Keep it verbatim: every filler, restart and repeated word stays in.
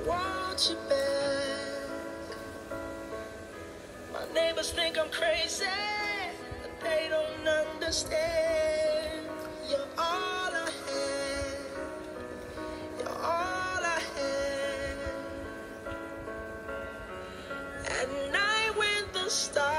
want you back. My neighbors think I'm crazy, but they don't understand. You're all I had. You're all I had. At night when the stars